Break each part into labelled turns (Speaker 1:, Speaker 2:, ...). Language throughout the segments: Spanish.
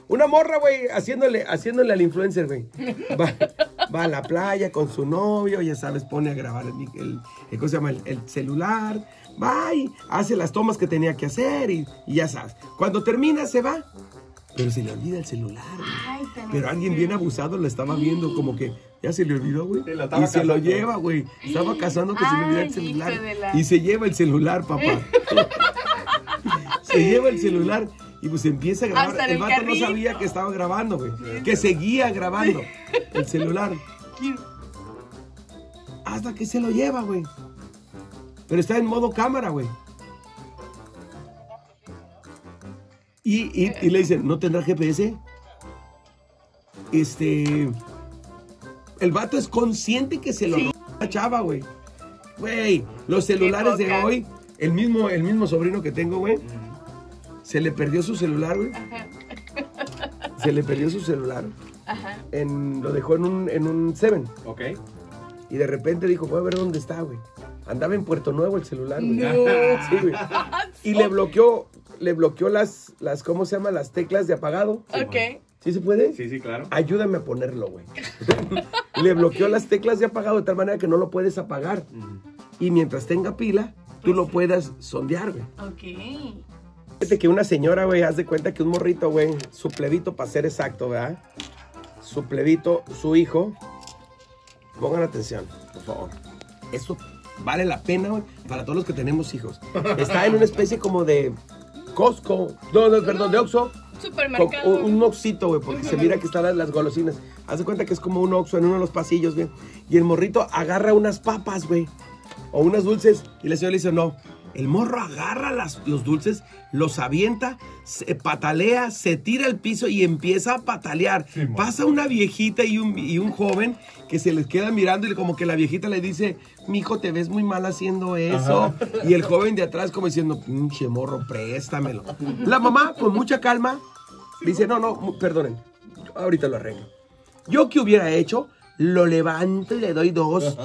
Speaker 1: Una morra, güey, haciéndole al influencer, güey. Va a la playa con su novio, ya sabes, pone a grabar ¿cómo se llama? El celular. Va y hace las tomas que tenía que hacer y ya sabes. Cuando termina, se va. Pero se le olvida el celular, güey.
Speaker 2: Ay,
Speaker 1: pero alguien bien abusado lo estaba viendo, como que ya se le olvidó, güey.
Speaker 3: Sí,
Speaker 1: y se lo lleva, güey. Estaba cazando que se le olvidó el celular. Y se lleva el celular, papá. Se lleva el celular. Y pues empieza a grabar. El vato no sabía que estaba grabando, güey. Que seguía grabando el celular. Hasta que se lo lleva, güey. Pero está en modo cámara, güey. Y le dicen, ¿no tendrá GPS? El vato es consciente que se lo robó la chava, güey. Güey, los celulares de hoy, el mismo sobrino que tengo, güey. Se le perdió su celular, güey. Se le perdió su celular.
Speaker 2: Ajá.
Speaker 1: Lo dejó en un 7.
Speaker 3: Ok.
Speaker 1: Y de repente dijo, voy a ver dónde está, güey. Andaba en Puerto Nuevo el celular, güey.
Speaker 2: No.
Speaker 1: Sí, güey. Y le bloqueó las, ¿cómo se llama? Las teclas de apagado.
Speaker 2: Ok.
Speaker 1: ¿Sí se puede?
Speaker 3: Sí, sí, claro.
Speaker 1: Ayúdame a ponerlo, güey. Le bloqueó las teclas de apagado de tal manera que no lo puedes apagar. Y mientras tenga pila, tú lo puedas sondear, güey.
Speaker 2: Ok.
Speaker 1: Fíjate que una señora, güey, haz de cuenta que un morrito, güey, su plebito, para ser exacto, ¿verdad? Su plebito, su hijo. Pongan atención, por favor. Esto vale la pena, güey, para todos los que tenemos hijos. Está en una especie como de Costco, perdón, de Oxxo.
Speaker 2: Supermercado.
Speaker 1: Un Oxxito, güey, porque se mira que están las golosinas. Haz de cuenta que es como un Oxxo en uno de los pasillos, güey. Y el morrito agarra unas papas, güey, o unas dulces, y la señora le dice, no. El morro agarra los dulces, los avienta, se patalea, se tira al piso y empieza a patalear. Sí, pasa una viejita y un joven que se les queda mirando y como que la viejita le dice, mijo, te ves muy mal haciendo eso. Ajá. Y el joven de atrás como diciendo, pinche morro, préstamelo. La mamá, con mucha calma, dice, no, perdonen, ahorita lo arreglo. ¿Yo qué hubiera hecho? Lo levanto y le doy 2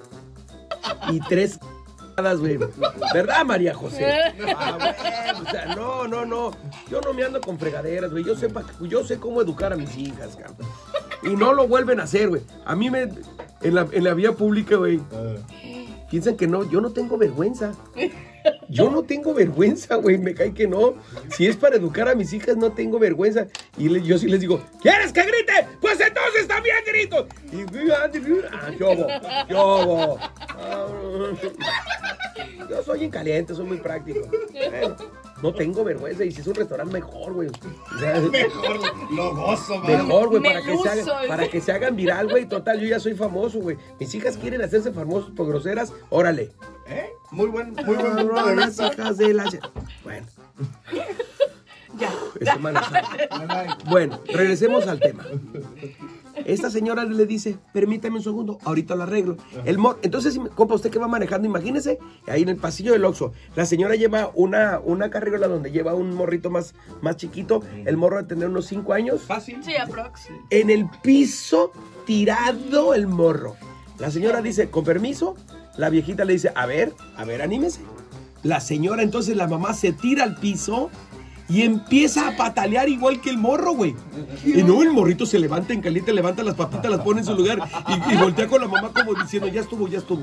Speaker 1: y 3... ¿verdad, María José? Güey, o sea, no. Yo no me ando con fregaderas, güey. Yo sé cómo educar a mis hijas, cabrón. Y no lo vuelven a hacer, güey. A mí en la vía pública, güey, piensan que no, yo no tengo vergüenza. Yo no tengo vergüenza, güey, me cae que no. Si es para educar a mis hijas, no tengo vergüenza. Y yo sí les digo, ¿quieres que grite? Pues entonces también grito. Y ¿qué hubo? Yo soy incaliente, soy muy práctico. No tengo vergüenza. Y si es un restaurante, mejor, güey.
Speaker 3: Mejor, lo gozo, man.
Speaker 1: Mejor, güey, para que se hagan viral, güey. Total, yo ya soy famoso, güey. Mis hijas quieren hacerse famosos por groseras. Órale.
Speaker 3: Muy buen punto de vista.
Speaker 1: Hijas de la... Bueno. Bueno, regresemos al tema. Esta señora le dice, permítame un segundo, ahorita lo arreglo. Entonces, compa, usted que va manejando, imagínese, ahí en el pasillo del Oxxo, la señora lleva una carriola donde lleva un morrito más chiquito, el morro de tener unos 5 años.
Speaker 3: Fácil.
Speaker 2: Sí, aprox.
Speaker 1: En el piso, tirado el morro. La señora dice, con permiso, la viejita le dice, a ver, anímese. La señora, entonces la mamá se tira al piso y empieza a patalear igual que el morro, güey. Y no, el morrito se levanta en caliente, levanta las papitas, las pone en su lugar y voltea con la mamá como diciendo, ya estuvo.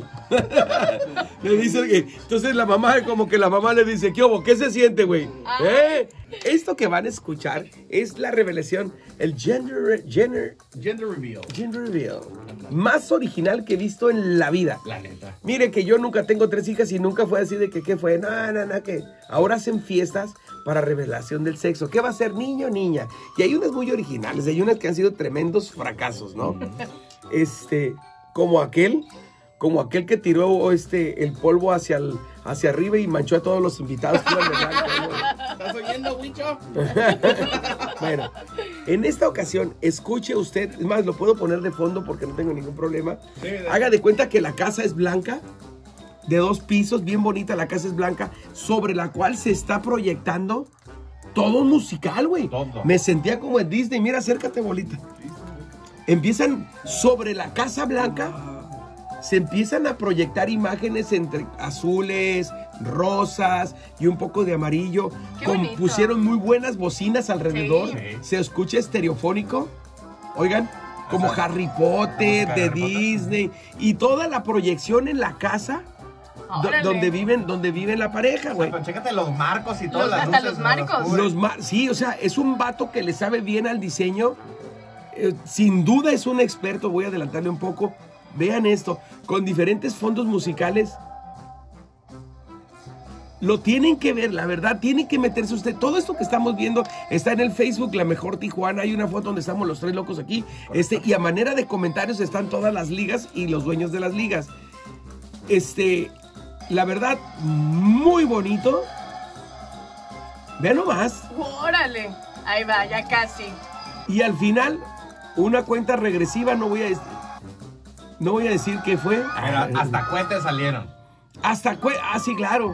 Speaker 1: Le dice que, entonces la mamá le dice, ¿qué hubo? ¿Qué se siente, güey? Esto que van a escuchar es la revelación, el gender reveal más original que he visto en la vida.
Speaker 3: La neta.
Speaker 1: Mire que yo nunca tengo 3 hijas y nunca fue así de que, ¿qué fue? No, que ahora hacen fiestas para revelación del sexo. ¿Qué va a ser, niño o niña? Y hay unas muy originales, hay unas que han sido tremendos fracasos, ¿no? Como aquel que tiró el polvo hacia arriba y manchó a todos los invitados que iban de blanco.
Speaker 3: ¿Estás oyendo, Wicho?
Speaker 1: Bueno, en esta ocasión, escuche usted, es más, lo puedo poner de fondo porque no tengo ningún problema. Sí, haga de cuenta que la casa es blanca, de 2 pisos, bien bonita, la casa es blanca, sobre la cual se está proyectando todo un musical, güey. Me sentía como en Disney, mira, acércate, bolita. Empiezan sobre la Casa Blanca, se empiezan a proyectar imágenes entre azules, rosas y un poco de amarillo.
Speaker 2: Qué bonito.
Speaker 1: Pusieron muy buenas bocinas alrededor.
Speaker 2: Sí.
Speaker 3: Sí.
Speaker 1: Se escucha estereofónico. Oigan, como Harry Potter, de Disney. Y toda la proyección en la casa
Speaker 2: Órale.
Speaker 1: donde viven la pareja, güey.
Speaker 3: Pero chécate los marcos y todas las
Speaker 2: Hasta
Speaker 3: luces.
Speaker 2: los marcos.
Speaker 1: Sí, o sea, es un vato que le sabe bien al diseño. Sin duda es un experto, voy a adelantarle un poco. Vean esto, con diferentes fondos musicales. Lo tienen que ver, la verdad, tiene que meterse usted. Todo esto que estamos viendo está en el Facebook La Mejor Tijuana. Hay una foto donde estamos los tres locos aquí. Y a manera de comentarios están todas las ligas y los dueños de las ligas. La verdad, muy bonito. Vean nomás.
Speaker 2: Órale. Ahí va, ya casi.
Speaker 1: Y al final, una cuenta regresiva, no voy a decir qué fue.
Speaker 3: Pero hasta cohetes salieron.
Speaker 1: Sí, claro.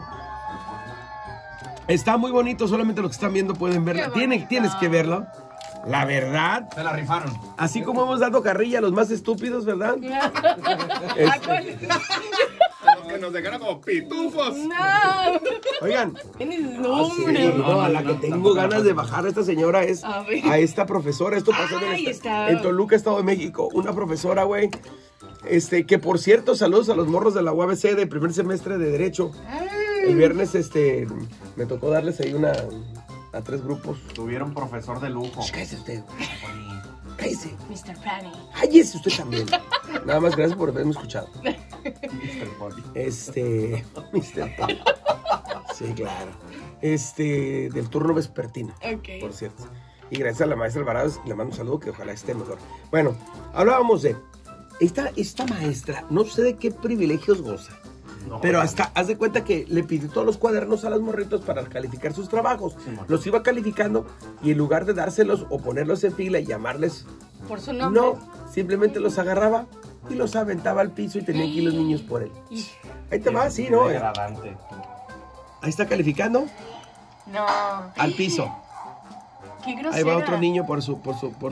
Speaker 1: Está muy bonito, solamente los que están viendo pueden verla.
Speaker 2: Qué bonito.
Speaker 1: Tienes que verlo. La verdad,
Speaker 3: Se la rifaron.
Speaker 1: así como hemos dado carrilla a los más estúpidos, ¿verdad?
Speaker 2: ¿A cuál?
Speaker 3: Que nos dejaron como pitufos.
Speaker 2: No.
Speaker 1: Oigan,
Speaker 2: Tienes
Speaker 1: sí,
Speaker 2: nombre.
Speaker 1: no, a la que tengo ganas de bajar a esta señora es
Speaker 2: A ver.
Speaker 1: a esta profesora. Esto pasó
Speaker 2: Ay, está.
Speaker 1: en Toluca, Estado de México. Una profesora, güey. Que por cierto, saludos a los morros de la UABC de primer semestre de Derecho. El viernes, me tocó darles ahí a 3 grupos.
Speaker 3: Tuvieron profesor de lujo.
Speaker 1: Cállese usted. Cállese.
Speaker 2: Mr. Fanny.
Speaker 1: Cállese usted también. Nada más gracias por haberme escuchado.
Speaker 3: Mr. Poli.
Speaker 1: Mr. Pop. Sí, claro. Del turno vespertino.
Speaker 2: Ok.
Speaker 1: Por cierto. Y gracias a la maestra Alvarado, le mando un saludo que ojalá esté mejor. Bueno, hablábamos de esta maestra, no sé de qué privilegios goza.
Speaker 3: No,
Speaker 1: Pero
Speaker 3: oigan.
Speaker 1: hasta, haz de cuenta que le pidió todos los cuadernos a los morritos para calificar sus trabajos. Los iba calificando y en lugar de dárselos o ponerlos en fila y llamarles,
Speaker 2: Por su nombre.
Speaker 1: no, simplemente los agarraba y los aventaba al piso y tenían que ir los niños por él. Ahí te va, sí, ¿no?
Speaker 3: Degradante.
Speaker 1: Ahí está calificando
Speaker 2: No.
Speaker 1: al piso.
Speaker 2: Qué grosera.
Speaker 1: Ahí va otro niño por su...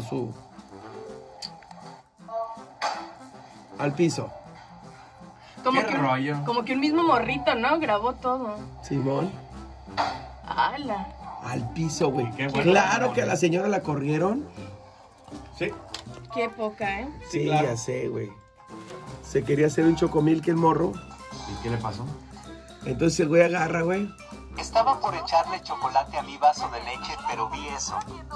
Speaker 1: Al piso.
Speaker 2: Como
Speaker 3: Qué
Speaker 2: que,
Speaker 3: rollo.
Speaker 2: como que un mismo morrito, ¿no? Grabó todo.
Speaker 1: Simón.
Speaker 2: ¡Hala!
Speaker 1: Al piso, güey.
Speaker 3: Qué bueno.
Speaker 1: Claro que a la señora la corrieron.
Speaker 3: Sí.
Speaker 2: Qué poca, ¿eh?
Speaker 1: Sí,
Speaker 3: claro.
Speaker 1: ya sé, güey. Se quería hacer un chocomil que el morro.
Speaker 3: ¿Y qué le pasó?
Speaker 1: Entonces el güey agarra, güey.
Speaker 4: Estaba por echarle chocolate a mi vaso de leche, pero vi eso.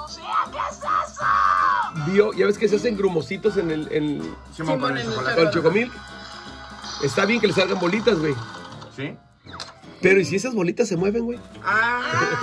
Speaker 1: Vio, ya ves que se hacen grumositos en
Speaker 3: Simón, con el
Speaker 2: en el
Speaker 3: chocolate.
Speaker 1: con el chocomil. Está bien que le salgan bolitas, güey.
Speaker 3: ¿Sí?
Speaker 1: Pero ¿y si esas bolitas se mueven, güey?
Speaker 3: ¡Ah!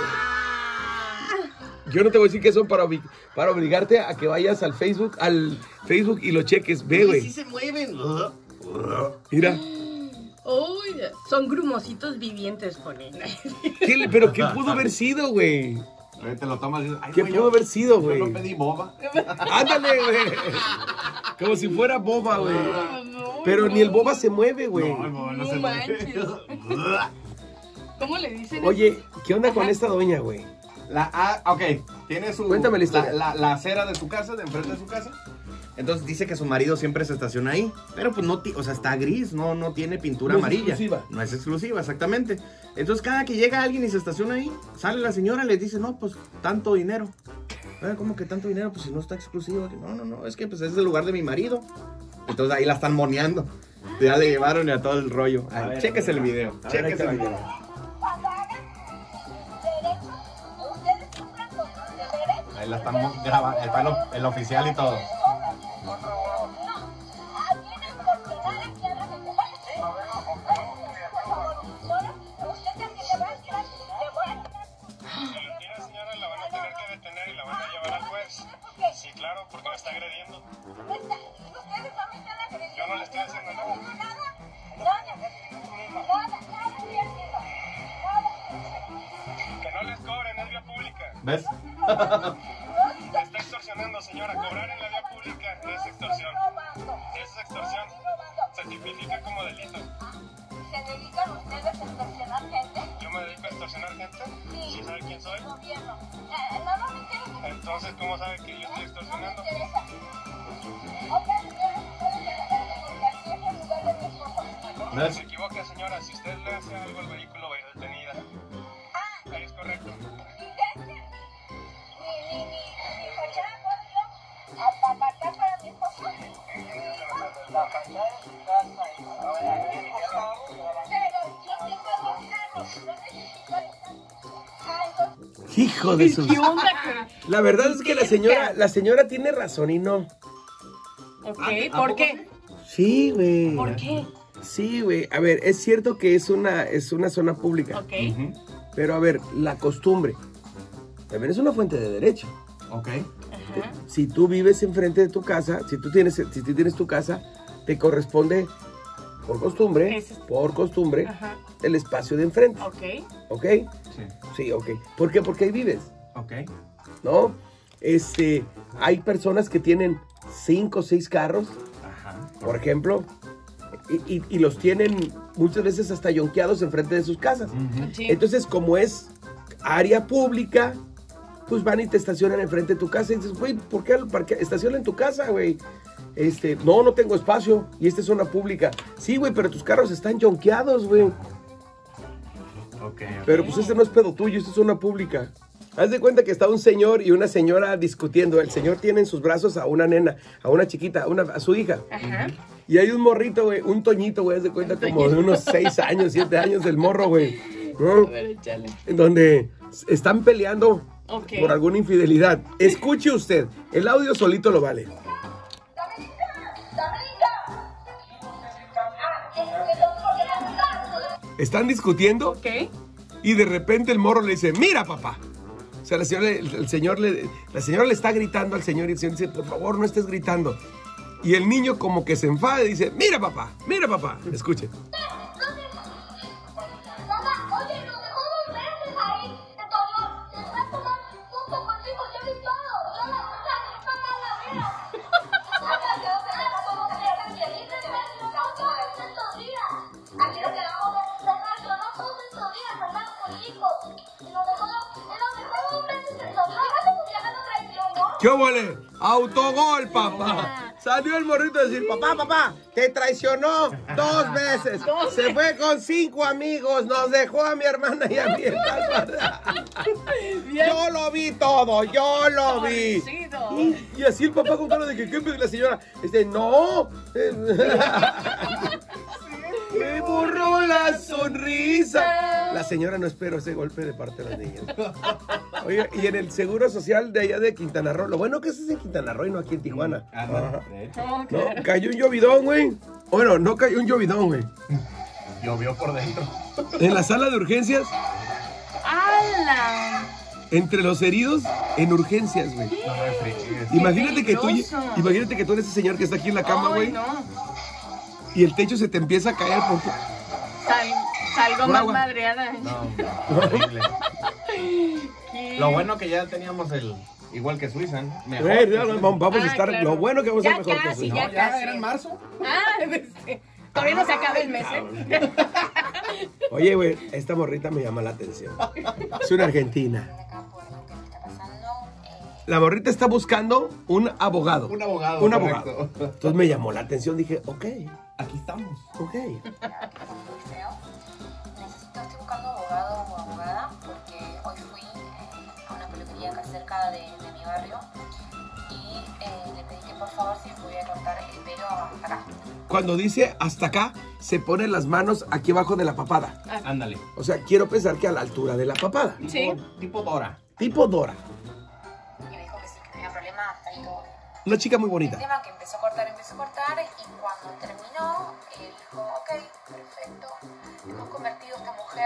Speaker 1: Yo no te voy a decir que son para obligarte a que vayas al Facebook y lo cheques. Ve,
Speaker 3: Sí
Speaker 1: güey.
Speaker 3: se mueven.
Speaker 1: Mira.
Speaker 2: Uy, son grumositos vivientes, ponen.
Speaker 1: Pero ¿qué pudo haber sido, güey?
Speaker 3: Te lo tomas y dices, ay,
Speaker 1: ¿Qué
Speaker 3: güey,
Speaker 1: pudo haber sido,
Speaker 3: yo
Speaker 1: güey?
Speaker 3: no pedí boba.
Speaker 1: Ándale, güey. Como si fuera boba, güey.
Speaker 2: No,
Speaker 1: Pero
Speaker 2: no.
Speaker 1: ni el boba se mueve, güey.
Speaker 3: No, el boba no
Speaker 2: No
Speaker 3: se
Speaker 2: manches.
Speaker 3: mueve.
Speaker 2: ¿Cómo le dicen?
Speaker 1: Oye, ¿qué onda con esta doña, güey?
Speaker 3: Ok, tiene su...
Speaker 1: Cuéntame la historia.
Speaker 3: La acera de su casa, de enfrente de su casa. Entonces dice que su marido siempre se estaciona ahí. Pero pues no, o sea, está gris, no tiene pintura
Speaker 1: No es
Speaker 3: amarilla.
Speaker 1: exclusiva.
Speaker 3: No es exclusiva, exactamente. Entonces cada que llega alguien y se estaciona ahí, sale la señora y le dice, no, pues tanto dinero. ¿Cómo que tanto dinero? Pues si no está exclusivo. No, es que pues es el lugar de mi marido. Entonces ahí la están moneando. Ya le llevaron a todo el rollo. Ay, chéquese el video. Chéquese el video. Ahí la están grabando, el oficial y todo.
Speaker 5: Señora, la van a tener que detener y la van a llevar al juez. Sí, claro, porque me está agrediendo. Yo no le estoy haciendo nada. Que no les cobren, es vía pública.
Speaker 3: ¿Ves?
Speaker 5: Me está extorsionando, señora. Cobrar en la vía pública es extorsión. Eso es extorsión. Se tipifica como delito.
Speaker 6: ¿Se dedican ustedes a extorsionar gente?
Speaker 5: ¿Yo me dedico a extorsionar gente?
Speaker 6: Sí.
Speaker 5: ¿Sí sabe quién soy?
Speaker 6: Gobierno. No me interesa.
Speaker 5: Entonces, ¿cómo sabe que yo estoy extorsionando? No se equivoque, señora. Si usted le hace algo al vehículo, va a ir
Speaker 1: Hijo de sus...
Speaker 2: ¿Qué onda? ¿Qué?
Speaker 1: La verdad es que la señora tiene razón y no.
Speaker 2: Ok, ¿por qué?
Speaker 1: Sí, güey.
Speaker 2: ¿Por qué?
Speaker 1: Sí, güey. A ver, es cierto que es una zona pública.
Speaker 2: Ok.
Speaker 1: Pero a ver, la costumbre también es una fuente de derecho.
Speaker 3: Ok.
Speaker 2: Ajá.
Speaker 1: Si tú vives enfrente de tu casa, si tú tienes tu casa, te corresponde por costumbre,
Speaker 2: Ajá.
Speaker 1: el espacio de enfrente.
Speaker 2: Ok.
Speaker 1: ¿Ok?
Speaker 3: Sí.
Speaker 1: Sí, ok. ¿Por qué? Porque ahí vives,
Speaker 3: Ok.
Speaker 1: ¿no? Hay personas que tienen 5 o 6 carros,
Speaker 3: Ajá.
Speaker 1: por ejemplo, y los tienen muchas veces hasta yonqueados enfrente de sus casas.
Speaker 2: Sí.
Speaker 1: Entonces, como es área pública, pues van y te estacionan enfrente de tu casa y dices, güey, ¿por qué estaciona en tu casa, güey? No tengo espacio y esta es zona pública. Sí, güey, pero tus carros están yonqueados, güey.
Speaker 3: Ok.
Speaker 1: Pero pues no es pedo tuyo, esto es zona pública. Haz de cuenta que está un señor y una señora discutiendo. El señor tiene en sus brazos a una nena, a una chiquita, a su hija.
Speaker 2: Ajá.
Speaker 1: Y hay un morrito, güey, un toñito, güey, haz de cuenta como de unos 6 años, 7 años del morro, güey. ¿No?
Speaker 2: A ver, échale.
Speaker 1: En donde están peleando
Speaker 2: Ok.
Speaker 1: por alguna infidelidad. Escuche usted, el audio solito lo vale. Están discutiendo
Speaker 2: Ok.
Speaker 1: y de repente el morro le dice, mira, papá. O sea, la señora le está gritando al señor y el señor dice, por favor, no estés gritando. Y el niño como que se enfada y dice, mira, papá, mira, papá. Escuche.
Speaker 6: Mamá, oye, nos dejó 2 meses ahí. Entonces, después tomar junto contigo, yo vi todo. Yo la mamá la mía. Aquí lo que vamos a dejar, yo no todos estos días andando con hijos. Y nos dejó 2 meses en los días, ya no traicionó.
Speaker 1: ¿Qué vale? Autogol, papá. Salió el morrito a decir, papá, te traicionó 2 veces. Se fue con 5 amigos, nos dejó a mi hermana y a mi hermana. Yo lo vi todo, yo lo vi.
Speaker 2: Pobrecito.
Speaker 1: Y así el papá con cara de que, ¿qué pedo? Y la señora, no. Me borró la sonrisa. La señora no esperó ese golpe de parte de las niñas. Oye, y en el Seguro Social de allá de Quintana Roo, lo bueno que es en Quintana Roo y no aquí en Tijuana. Ajá.
Speaker 2: Ok.
Speaker 1: No, cayó un llovidón, güey. Bueno, no cayó un llovidón, güey.
Speaker 3: Llovió por dentro.
Speaker 1: En la sala de urgencias,
Speaker 2: ¡Hala!
Speaker 1: entre los heridos, en urgencias, güey.
Speaker 3: No me friegues.
Speaker 1: Imagínate que
Speaker 2: peligroso.
Speaker 1: tú eres ese señor que está aquí en la cama,
Speaker 2: Ay,
Speaker 1: güey.
Speaker 2: no.
Speaker 1: Y el techo se te empieza a caer porque...
Speaker 2: Salgo
Speaker 1: Por
Speaker 2: más
Speaker 1: agua.
Speaker 2: madreada.
Speaker 3: No, horrible.
Speaker 2: ¿Qué?
Speaker 3: Lo bueno que ya teníamos igual que Suiza, ¿no? Mejor.
Speaker 1: Vamos a
Speaker 2: Ah,
Speaker 1: estar...
Speaker 2: claro.
Speaker 1: Lo bueno que vamos a
Speaker 2: Ya
Speaker 1: estar mejor que
Speaker 2: casi,
Speaker 1: eso.
Speaker 2: ya
Speaker 3: No, ya
Speaker 2: casi.
Speaker 3: era en marzo.
Speaker 2: Ah, todavía no se acaba el mes, ¿eh?
Speaker 1: Oye, güey, esta morrita me llama la atención. Es una argentina. La morrita está buscando un abogado.
Speaker 3: Un abogado.
Speaker 1: Un
Speaker 3: correcto.
Speaker 1: abogado. Entonces me llamó la atención. Dije, ok.
Speaker 3: Aquí estamos.
Speaker 6: Estoy buscando abogado o abogada porque hoy fui a una peluquería acá cerca de mi barrio y le pedí que por favor si me podía cortar el pelo hasta acá.
Speaker 1: Cuando dice hasta acá, se ponen las manos aquí abajo de la papada.
Speaker 3: Ándale.
Speaker 1: O sea, quiero pensar que a la altura de la papada.
Speaker 2: Sí.
Speaker 3: Tipo Dora.
Speaker 1: Tipo Dora.
Speaker 6: Y me dijo que sí, que no había problema, hasta ahí todo.
Speaker 1: Una chica muy
Speaker 6: El
Speaker 1: bonita.
Speaker 6: tema que empezó a cortar y cuando terminó, él dijo, ok, perfecto, hemos convertido a esta mujer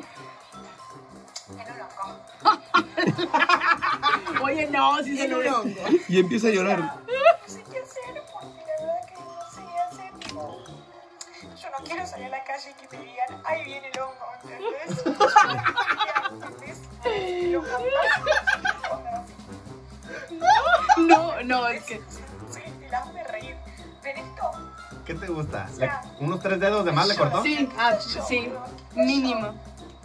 Speaker 6: en un hongo.
Speaker 2: Oye, no, si se lo
Speaker 1: Y empieza a llorar.
Speaker 6: No sé qué hacer porque la verdad que no sé qué hacer. Tipo, yo no quiero salir a la calle y que me digan, ahí viene el hongo, ¿entendés? ¿Entendés? Lo
Speaker 2: No, es que...
Speaker 6: sí, el hazme reír. ¿Ven esto?
Speaker 3: ¿Qué te gusta? ¿Unos 3 dedos de más le cortó?
Speaker 2: Sí, sí, mínimo.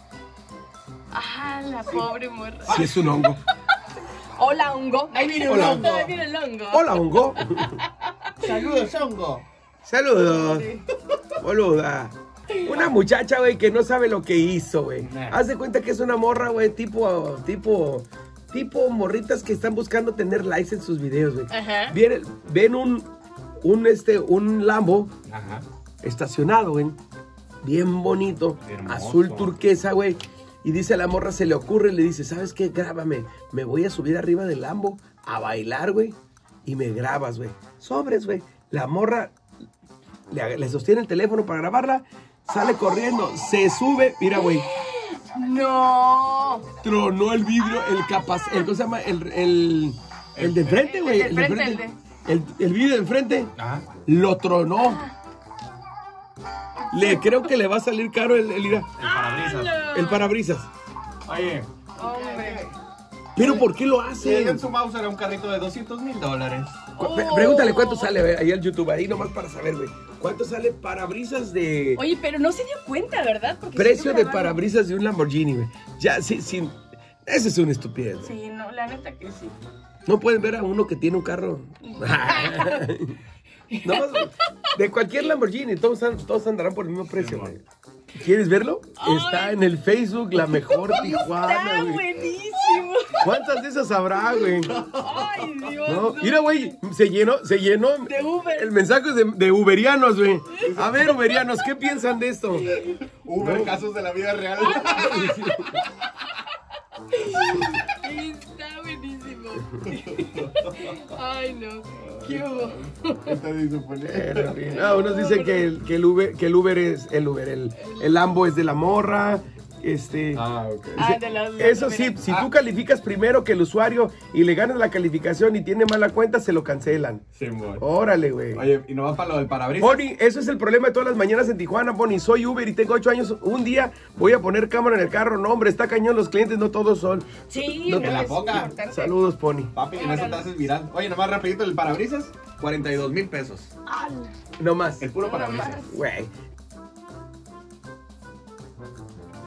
Speaker 2: Ah, la pobre morra.
Speaker 1: Sí, es un hongo.
Speaker 2: Hola, hongo. Ahí viene
Speaker 1: Hola,
Speaker 2: hongo.
Speaker 1: hongo.
Speaker 2: Ahí viene el hongo.
Speaker 1: Hola, hongo.
Speaker 3: Saludos, hongo.
Speaker 1: Saludos. Boluda. Una muchacha, güey, que no sabe lo que hizo, güey.
Speaker 3: Nah.
Speaker 1: Haz de cuenta que es una morra, güey, tipo morritas que están buscando tener likes en sus videos, güey.
Speaker 2: Ajá.
Speaker 1: Ven un Lambo
Speaker 3: Ajá.
Speaker 1: estacionado, güey. Bien bonito.
Speaker 3: Hermoso.
Speaker 1: Azul turquesa, güey. Y dice a la morra, se le ocurre, le dice, ¿sabes qué? Grábame. Me voy a subir arriba del Lambo a bailar, güey. Y me grabas, güey. Sobres, güey. La morra le sostiene el teléfono para grabarla. Sale corriendo. Se sube. Mira, güey.
Speaker 2: No.
Speaker 1: Tronó el vidrio, ¿cómo se llama? El de enfrente, güey.
Speaker 2: El de enfrente,
Speaker 1: El vidrio de enfrente.
Speaker 3: Ajá.
Speaker 1: Lo tronó. Creo que le va a salir caro el
Speaker 3: parabrisas.
Speaker 1: el parabrisas.
Speaker 3: Oye,
Speaker 2: Hombre.
Speaker 1: Pero ¿por qué lo
Speaker 3: si en
Speaker 1: hacen?
Speaker 3: su mouse era un carrito de $200,000.
Speaker 1: Pregúntale cuánto sale ahí al YouTube, ahí nomás para saber, güey. ¿Cuánto sale parabrisas de...
Speaker 2: Oye, pero no se dio cuenta, ¿verdad? Porque
Speaker 1: precio
Speaker 2: siguió
Speaker 1: de
Speaker 2: grabando.
Speaker 1: parabrisas de un Lamborghini, güey? Ya, sí. Ese es una estupidez.
Speaker 2: Sí, no, la neta que sí.
Speaker 1: No pueden ver a uno que tiene un carro. No, de cualquier Lamborghini, todos andarán por el mismo precio, güey. ¿Quieres verlo? Está en el Facebook, la mejor Tijuana,
Speaker 2: Está
Speaker 1: güey.
Speaker 2: buenísimo.
Speaker 1: ¿Cuántas de esas habrá, güey?
Speaker 2: Ay, Dios.
Speaker 1: No, mira, güey, se llenó.
Speaker 2: De Uber.
Speaker 1: El mensaje es de uberianos, güey. A ver, uberianos, ¿qué piensan de esto?
Speaker 3: Uber, casos de la vida real.
Speaker 2: Está buenísimo. Ay, no. ¿Qué hubo?
Speaker 1: Unos dicen que el Uber es el Lambo es de la morra.
Speaker 3: Ok.
Speaker 2: De los
Speaker 1: Eso sí, si tú calificas primero que el usuario y le ganas la calificación y tiene mala cuenta, se lo cancelan.
Speaker 3: Simón.
Speaker 1: Órale, güey.
Speaker 3: Oye, y no va para lo del parabrisas.
Speaker 1: Bonnie, eso es el problema de todas las mañanas en Tijuana, Bonnie. Soy Uber y tengo 8 años. Un día voy a poner cámara en el carro. No, hombre, está cañón. Los clientes no todos son.
Speaker 2: Sí,
Speaker 1: No
Speaker 2: no,
Speaker 1: te
Speaker 3: la
Speaker 2: es
Speaker 3: ponga.
Speaker 2: importante.
Speaker 1: Saludos, Pony.
Speaker 3: Papi, en eso te haces viral. Oye, nomás rapidito, el parabrisas, $42,000.
Speaker 1: No más.
Speaker 3: El puro parabrisas.
Speaker 1: Güey.